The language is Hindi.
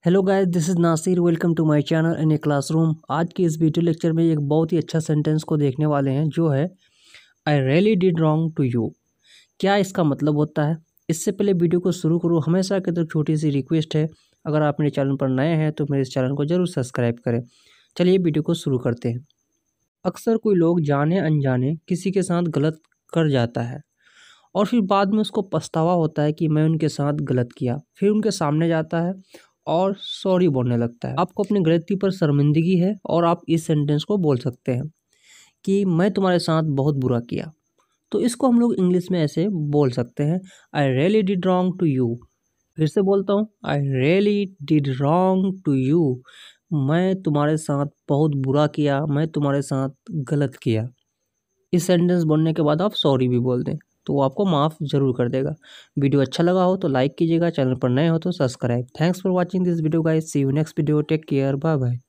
Hello guys, this is Nasir. Welcome to my channel in a classroom. आज के इस वीडियो लेक्चर में एक बहुत ही अच्छा सेंटेंस को देखने वाले हैं जो है I really did wrong to you. क्या इसका मतलब होता है? इससे पहले वीडियो को शुरू करूँ हमेशा की तरह छोटी सी रिक्वेस्ट है, अगर आप मेरे चैनल पर नए हैं तो मेरे इस चैनल को ज़रूर सब्सक्राइब करें। चलिए वीडियो को शुरू करते हैं। अक्सर कोई लोग जाने अनजाने किसी के साथ गलत कर जाता है और फिर बाद में उसको पछतावा होता है कि मैं उनके साथ गलत किया। फिर उनके सामने जाता है और सॉरी बोलने लगता है। आपको अपनी गलती पर शर्मिंदगी है और आप इस सेंटेंस को बोल सकते हैं कि मैं तुम्हारे साथ बहुत बुरा किया। तो इसको हम लोग इंग्लिश में ऐसे बोल सकते हैं, I really did wrong to you. फिर से बोलता हूँ, I really did wrong to you. मैं तुम्हारे साथ बहुत बुरा किया, मैं तुम्हारे साथ गलत किया। इस सेंटेंस बोलने के बाद आप सॉरी भी बोल दें तो वो आपको माफ़ ज़रूर कर देगा। वीडियो अच्छा लगा हो तो लाइक कीजिएगा, चैनल पर नए हो तो subscribe. Thanks for watching this video guys, see you next video, take care, bye bye.